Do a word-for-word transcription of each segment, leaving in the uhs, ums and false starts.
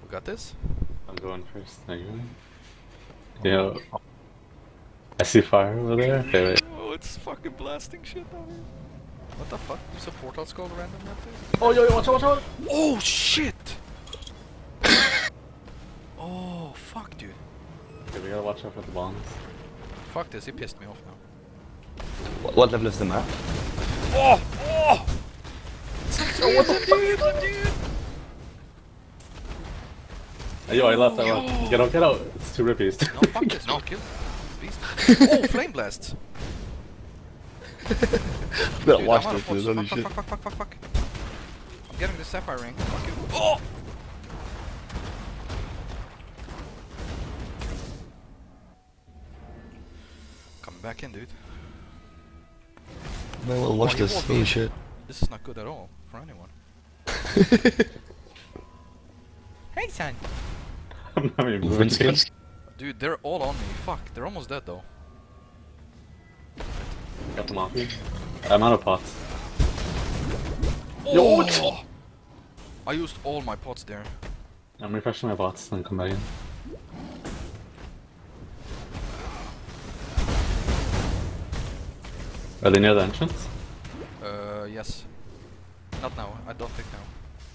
got this? I'm going first. Thank you. Yeah. I see fire over there. Okay, wait. Oh, it's fucking blasting shit down here. What the fuck? There's a portal skull random up there? Oh, yo, yo, watch out, watch out! Oh, shit! Oh, fuck, dude. Okay, we gotta watch out for the bombs. Fuck this, he pissed me off now. What, what level is the map? Oh! Oh! Oh, what the fuck, dude? Hey, yo, I left that one. Get out, get out. It's too rippy. No, fuck this, no, kill beast. Oh, flame blast! Better Dude, watch I'm out this, of pots. dude. Holy Fuck, shit. fuck, fuck, fuck, fuck, fuck. I'm getting the sapphire ring. Fuck you. Oh! Coming back in, dude. Man, well, watch Oh, you this. won't Holy be- shit. This is not good at all for anyone. Hey, son! I'm not even Movement moving. skills. Dude, they're all on me. Fuck, they're almost dead though. Got them off me. I'm out of pots. Oh! I used all my pots there. I'm refreshing my bots and come back in. Are they near the entrance? Uh, yes. Not now. I don't think now.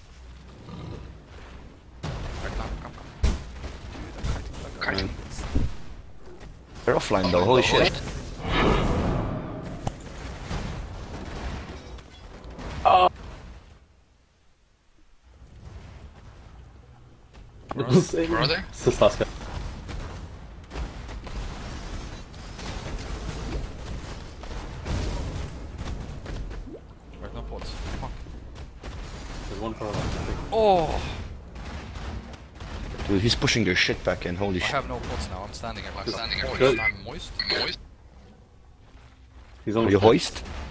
Right now, come, come. Dude, I'm fighting like a Kiting. They're offline though. Holy shit. Oh! Where are Where are they? It's this last guy. There's no pots. Fuck. There's one for left, I think. Oh! Dude, he's pushing their shit back in. Holy I shit. have no pots now. I'm standing here like Good. standing here. Good. I'm moist. Moist. He's Are almost you dead. hoist?